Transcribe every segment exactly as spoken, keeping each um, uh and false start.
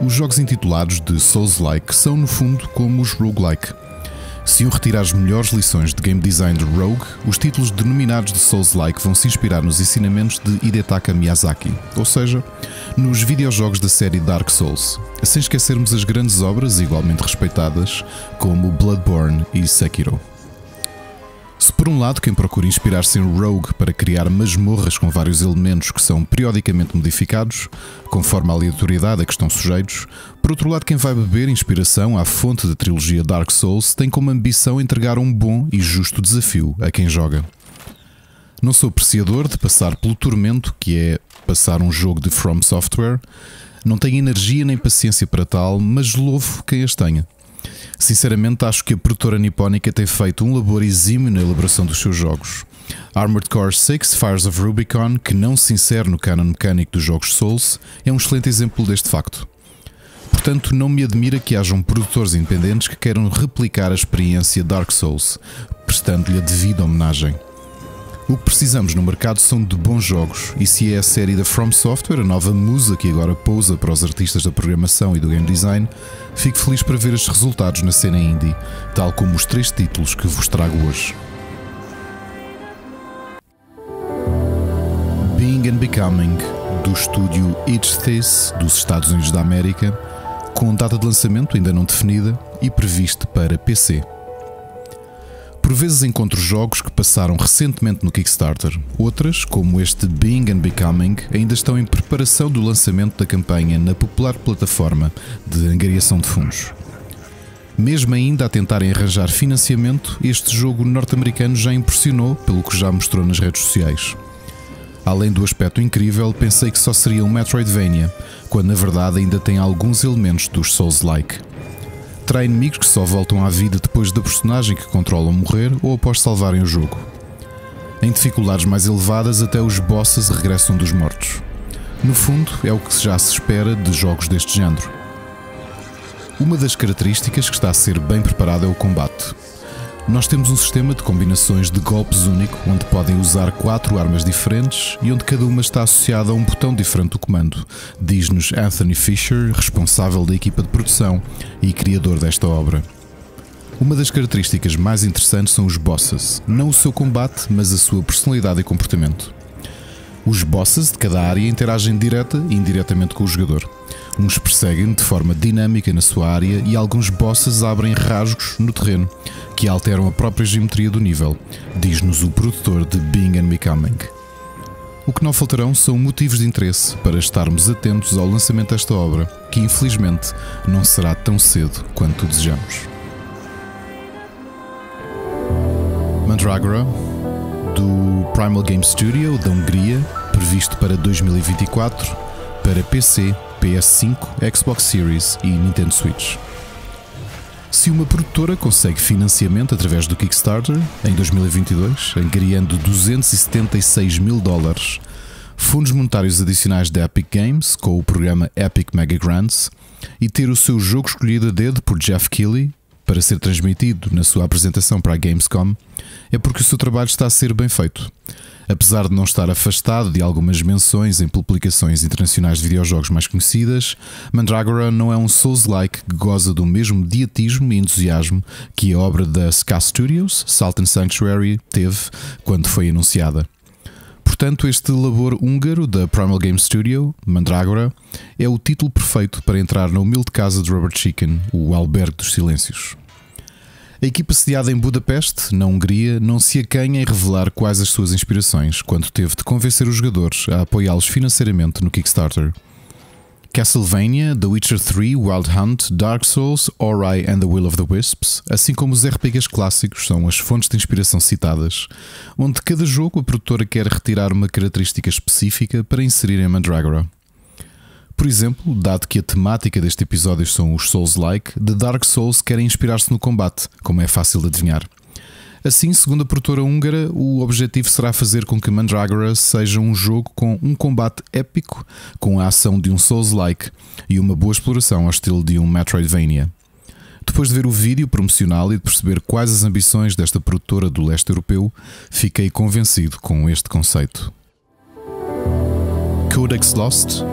Os jogos intitulados de Souls-like são, no fundo, como os roguelike. Se iam retirar as melhores lições de game design de Rogue, os títulos denominados de Souls-like vão se inspirar nos ensinamentos de Hidetaka Miyazaki, ou seja, nos videojogos da série Dark Souls, sem esquecermos as grandes obras igualmente respeitadas como Bloodborne e Sekiro. Se por um lado quem procura inspirar-se em Rogue para criar masmorras com vários elementos que são periodicamente modificados, conforme a aleatoriedade a que estão sujeitos, por outro lado quem vai beber inspiração à fonte da trilogia Dark Souls tem como ambição entregar um bom e justo desafio a quem joga. Não sou apreciador de passar pelo tormento que é passar um jogo de From Software, não tenho energia nem paciência para tal, mas louvo quem as tenha. Sinceramente, acho que a produtora nipónica tem feito um labor exímio na elaboração dos seus jogos. Armored Core seis Fires of Rubicon, que não se insere no canon mecânico dos jogos Souls, é um excelente exemplo deste facto. Portanto, não me admira que hajam produtores independentes que queiram replicar a experiência Dark Souls, prestando-lhe a devida homenagem. O que precisamos no mercado são de bons jogos, e se é a série da From Software, a nova musa que agora pousa para os artistas da programação e do game design, fico feliz para ver estes resultados na cena indie, tal como os três títulos que vos trago hoje. Being and Becoming, do estúdio Itch This, dos Estados Unidos da América, com data de lançamento ainda não definida e prevista para P C. Por vezes encontro jogos que passaram recentemente no Kickstarter. Outras, como este Being and Becoming, ainda estão em preparação do lançamento da campanha na popular plataforma de angariação de fundos. Mesmo ainda a tentarem arranjar financiamento, este jogo norte-americano já impressionou pelo que já mostrou nas redes sociais. Além do aspecto incrível, pensei que só seria um Metroidvania, quando na verdade ainda tem alguns elementos dos Souls-like. Terá inimigos que só voltam à vida depois da personagem que controlam morrer ou após salvarem o jogo. Em dificuldades mais elevadas, até os bosses regressam dos mortos. No fundo, é o que já se espera de jogos deste género. Uma das características que está a ser bem preparado é o combate. Nós temos um sistema de combinações de golpes único, onde podem usar quatro armas diferentes e onde cada uma está associada a um botão diferente do comando, diz-nos Anthony Fisher, responsável da equipa de produção e criador desta obra. Uma das características mais interessantes são os bosses, não o seu combate, mas a sua personalidade e comportamento. Os bosses de cada área interagem direta e indiretamente com o jogador. Uns perseguem de forma dinâmica na sua área e alguns bosses abrem rasgos no terreno, que alteram a própria geometria do nível, diz-nos o produtor de Being and Becoming. O que não faltarão são motivos de interesse para estarmos atentos ao lançamento desta obra, que infelizmente não será tão cedo quanto desejamos. Mandragora, do Primal Game Studio da Hungria, previsto para dois mil e vinte e quatro, para P C, P S cinco, Xbox Series e Nintendo Switch. Se uma produtora consegue financiamento através do Kickstarter em dois mil e vinte e dois, angariando duzentos e setenta e seis mil dólares, fundos monetários adicionais da Epic Games com o programa Epic Mega Grants e ter o seu jogo escolhido a dedo por Jeff Keighley para ser transmitido na sua apresentação para a Gamescom, é porque o seu trabalho está a ser bem feito. Apesar de não estar afastado de algumas menções em publicações internacionais de videojogos mais conhecidas, Mandragora não é um Souls-like que goza do mesmo dietismo e entusiasmo que a obra da Ska Studios, Salt and Sanctuary, teve quando foi anunciada. Portanto, este labor húngaro da Primal Game Studio, Mandragora, é o título perfeito para entrar na humilde casa de Robert Chicken, o albergue dos silêncios. A equipa sediada em Budapeste, na Hungria, não se acanha em revelar quais as suas inspirações, quando teve de convencer os jogadores a apoiá-los financeiramente no Kickstarter. Castlevania, The Witcher três, Wild Hunt, Dark Souls, Ori and the Will of the Wisps, assim como os R P Gs clássicos, são as fontes de inspiração citadas, onde cada jogo a produtora quer retirar uma característica específica para inserir em Mandragora. Por exemplo, dado que a temática deste episódio são os Souls-like, The Dark Souls querem inspirar-se no combate, como é fácil de adivinhar. Assim, segundo a produtora húngara, o objetivo será fazer com que Mandragora seja um jogo com um combate épico, com a ação de um Souls-like e uma boa exploração ao estilo de um Metroidvania. Depois de ver o vídeo promocional e de perceber quais as ambições desta produtora do leste europeu, fiquei convencido com este conceito. Codex Lost,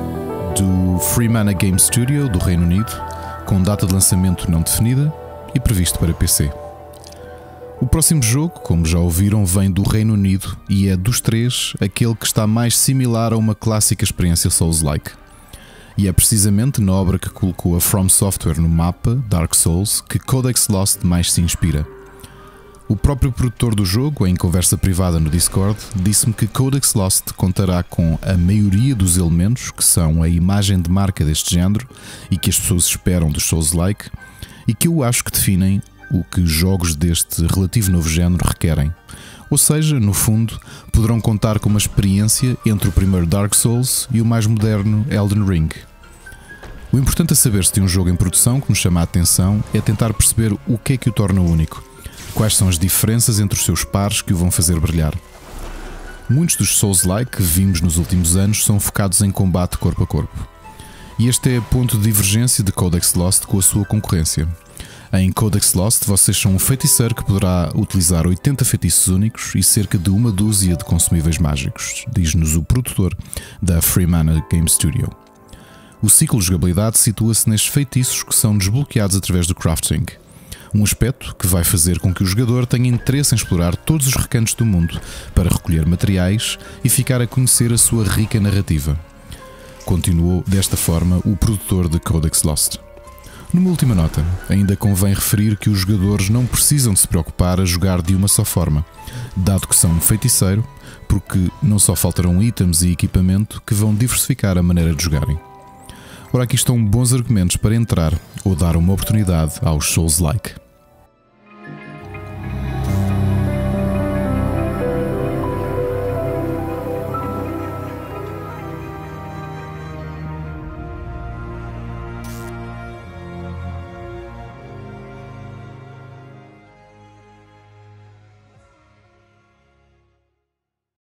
do Free Mana Game Studio do Reino Unido, com data de lançamento não definida e previsto para P C. O próximo jogo, como já ouviram, vem do Reino Unido e é dos três aquele que está mais similar a uma clássica experiência Souls-like. E é precisamente na obra que colocou a From Software no mapa, Dark Souls, que Codex Lost mais se inspira. O próprio produtor do jogo, em conversa privada no Discord, disse-me que Codex Lost contará com a maioria dos elementos que são a imagem de marca deste género e que as pessoas esperam dos Souls-like, e que eu acho que definem o que jogos deste relativo novo género requerem. Ou seja, no fundo, poderão contar com uma experiência entre o primeiro Dark Souls e o mais moderno Elden Ring. O importante a saber-se de um jogo em produção que nos chama a atenção é tentar perceber o que é que o torna único, quais são as diferenças entre os seus pares que o vão fazer brilhar. Muitos dos Souls-like que vimos nos últimos anos são focados em combate corpo a corpo. E este é o ponto de divergência de Codex Lost com a sua concorrência. Em Codex Lost, vocês são um feiticeiro que poderá utilizar oitenta feitiços únicos e cerca de uma dúzia de consumíveis mágicos, diz-nos o produtor da Free Mana Game Studio. O ciclo de jogabilidade situa-se nestes feitiços que são desbloqueados através do crafting, um aspecto que vai fazer com que o jogador tenha interesse em explorar todos os recantos do mundo para recolher materiais e ficar a conhecer a sua rica narrativa. Continuou desta forma o produtor de Codex Lost. Numa última nota, ainda convém referir que os jogadores não precisam de se preocupar a jogar de uma só forma, dado que são um feiticeiro, porque não só faltarão itens e equipamento que vão diversificar a maneira de jogarem. Ora, aqui estão bons argumentos para entrar ou dar uma oportunidade aos Souls-like.